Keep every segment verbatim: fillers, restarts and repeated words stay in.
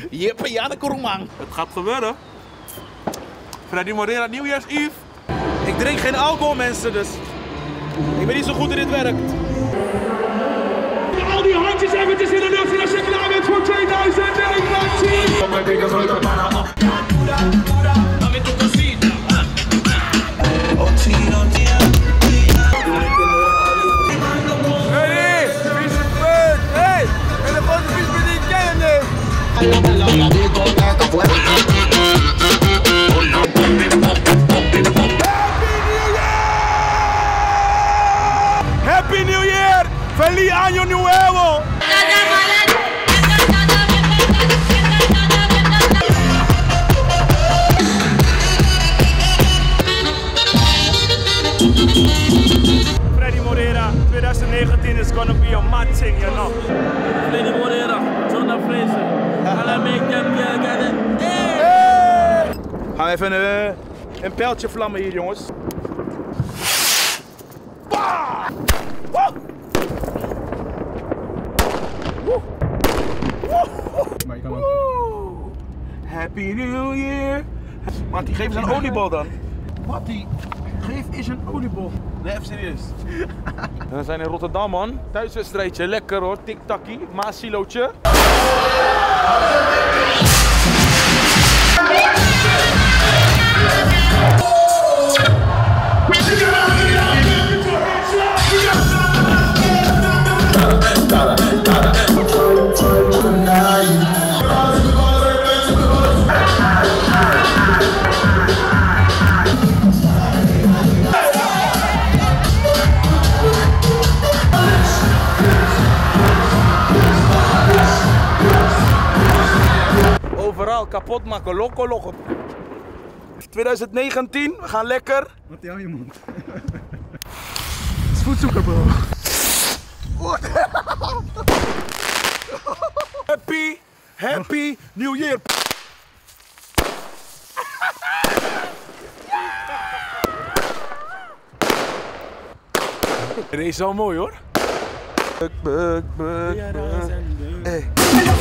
Jeppe Janneke Roemang. Het gaat gebeuren. Freddy Morera, New Year's Eve. Ik drink geen alcohol, mensen, dus ik ben niet zo goed in dit werk. Al die handjes eventjes in de lucht als je klaar bent voor tweeduizend negentien. Ready? Vieze punt! Hey! En de grote vieze die ik ken hem Happy New Year! Feliz Año Nuevo! Freddy Morera, twenty nineteen is gonna be a mad thing, you know. Freddy Morera, Jonah Fraser. I'll make them get it. Hey! Gaan we even een, een pijltje vlammen hier, jongens. Bah! Woe! Woe! Woe! Woe! Happy New Year! Mattie, geef eens een oliebol dan. Mattie, geef eens een oliebol. Nee, even serieus. We zijn in Rotterdam, man. Thuiswedstrijdje, lekker hoor. Tik-takkie, Maasilootje. Overal kapot maken, loco loco. twintig negentien, we gaan lekker. Wat jou je mond? Het is voedzoeker, bro. Happy, happy New Year. Deze is wel mooi hoor. Buk, buk, buk, buk. Hey.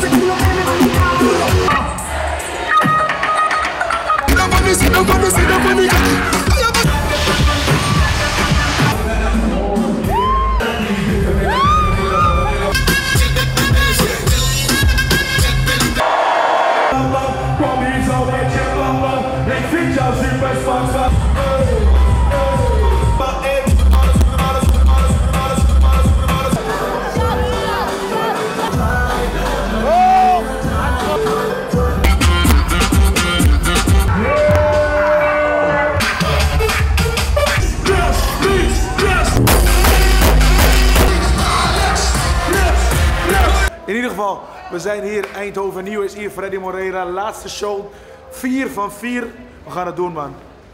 In ieder geval, we zijn hier Eindhoven, New Year's Eve, Freddy Morera, laatste show, vier van vier. We gaan het doen, man.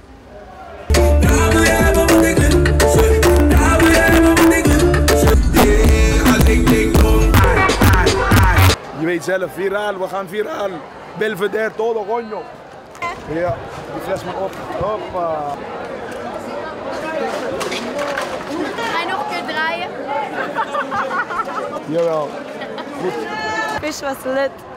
Je weet zelf, viraal, we gaan viraal. Belvedere, todo coño. Ja, die fles maar op. Hoppa. Ga je nog een keer draaien? Jawel. Goed. Vis was lit.